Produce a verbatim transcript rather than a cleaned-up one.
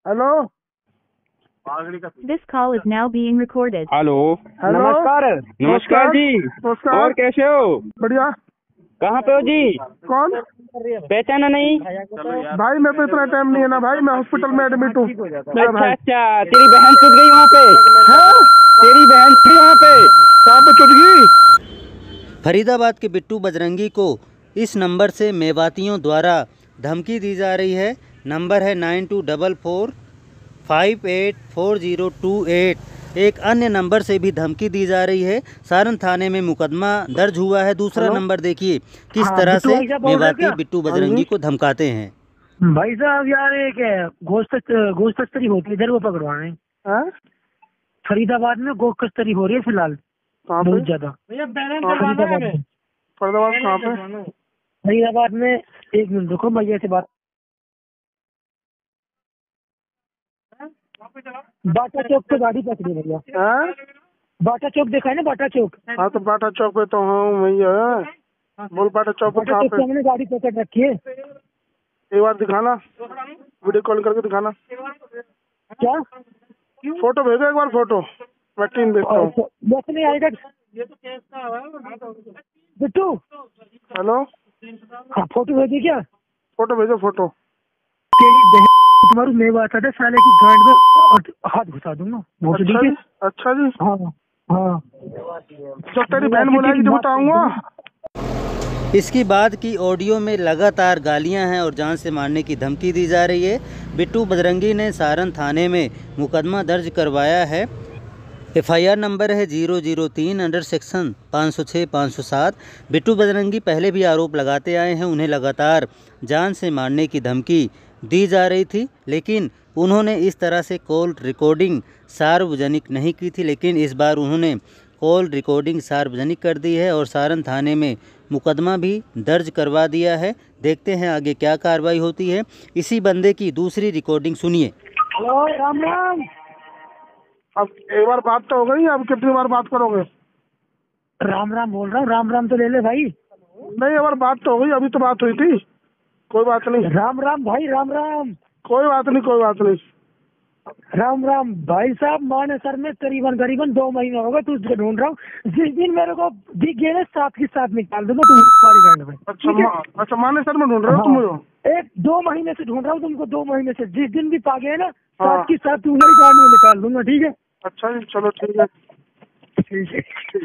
Hello. This call is now being recorded. Hello. Hello. नमस्कार। नमस्कार जी। नमस्कार। और कैसे हो? बढ़िया। कहाँ पे हो जी? कौन? पहचाना नहीं? भाई मैं तो इतना टाइम नहीं है ना भाई, मैं हॉस्पिटल में एडमिट हूँ। अच्छा अच्छा, तेरी बहन चुद गई वहाँ पे? हाँ? तेरी बहन थी वहाँ पे? कहाँ पे चुद गई? फरीदाबाद के बिट्टू बजरंगी को इस नंबर से मेवातियों द्वारा धमकी दी जा रही है। नंबर है nine two double four five eight four zero two eight. एक अन्य नंबर से भी धमकी दी जा रही है। सारण थाने में मुकदमा दर्ज हुआ है। दूसरा नंबर देखिए किस हाँ, तरह से मेवाती बिट्टू हाँ बजरंगी को धमकाते हैं। भाई साहब यार एक गोश्त गोश्त तस्करी होती है इधर, वो पकड़वाने फरीदाबाद में गोश्त तस्करी हो रही है फिलहाल बहुत ज्यादा। फरीदाबाद में फरीदाबाद कहाँ पे? फरीदाबाद में एक मिनट रुको, भैया से बात। बाटा चौक पे गाड़ी पकड़ी भैया। बाटा चौक देखा है ना? बाटा चौक। हाँ तो बाटा चौक पे तो हूँ भैया। बोल बाटा चौक पे कहाँ पे? हमने गाड़ी पकड़ रखी है। एक बार दिखाना, वीडियो कॉल करके दिखाना। क्या फोटो भेजो एक बार, फोटो मैं टीम देखता हूँ। बस नहीं आएगा बिट्टू। हेलो। हाँ फोटो भेजिए। क्या फोटो भेजो फोटो। तेरी बहन तुम्हारी मेवा आता था साले की गांड में और हाथ घुसा दूंगा। अच्छा जी। अच्छा जी। हाँ हाँ। जब तेरी बहन बुलाएगी तो बताऊंगा। इसकी बाद की ऑडियो में लगातार गालियां हैं और जान से मारने की धमकी दी जा रही है। बिट्टू बजरंगी ने सारण थाने में मुकदमा दर्ज करवाया है। एफ आई आर नंबर है ज़ीरो ज़ीरो तीन अंडर सेक्शन पाँच सौ छः पाँच सौ सात। बिट्टू बजरंगी पहले भी आरोप लगाते आए हैं। उन्हें लगातार जान से मारने की धमकी दी जा रही थी, लेकिन उन्होंने इस तरह से कॉल रिकॉर्डिंग सार्वजनिक नहीं की थी। लेकिन इस बार उन्होंने कॉल रिकॉर्डिंग सार्वजनिक कर दी है और सारण थाने में मुकदमा भी दर्ज करवा दिया है। देखते हैं आगे क्या कार्रवाई होती है। इसी बंदे की दूसरी रिकॉर्डिंग सुनिए। हेलो राम राम। अब एक बार बात तो हो गई, अब कितनी बार बात करोगे? राम राम बोल रहा हूँ, राम राम तो ले ले भाई। नहीं एक बार बात तो हो गई, अभी तो बात हुई थी। कोई बात नहीं। राम राम भाई, राम राम। कोई बात नहीं कोई बात नहीं। राम राम भाई साहब। माने सर में करीबन करीबन दो महीने हो गए तुझको ढूंढ रहा हूँ। जिस दिन मेरे को दिख गया ना साथ के साथ निकाल दूंगा तुम्हारी गांड में। अच्छा अच्छा, माने सर में ढूंढ रहे हो तुम मुझे? एक दो महीने से ढूंढ रहा हूँ तुमको, दो महीने से। जिस दिन भी पा गए ना साथ के साथ तुम्हारी गांड में निकाल दूंगा। ठीक है? अच्छा जी, चलो ठीक है। ठीक है।